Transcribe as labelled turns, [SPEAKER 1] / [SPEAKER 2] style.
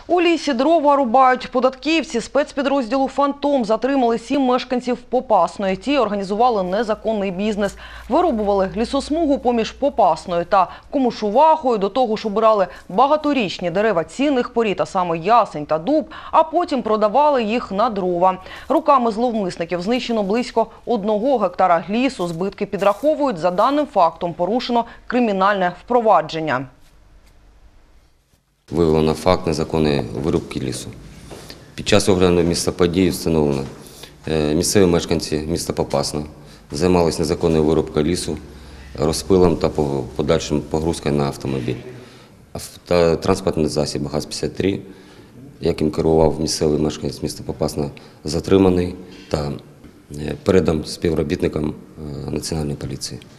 [SPEAKER 1] У лісі дрова рубають податківці. Спецпідрозділу «Фантом» затримали 7 мешканців Попасної. Ті організували незаконний бізнес. Вирубували лісосмугу поміж Попасною та Комушувахою. До того ж обирали багаторічні дерева цінних порід, а саме ясень та дуб, а потім продавали їх на дрова. Руками зловмисників знищено близько 1 гектара лісу. Збитки підраховують. За даним фактом порушено кримінальне впровадження.
[SPEAKER 2] Виявлено факт незаконної вирубки лісу. Під час огляду місця події встановлено, місцеві мешканці міста Попасна займалися незаконною вирубкою лісу, розпилом та подальшим погрузкою на автомобіль. Транспортний засіб ГАЗ-53, яким керував місцевий мешканець міста Попасна, затриманий та передан співробітникам Національної поліції.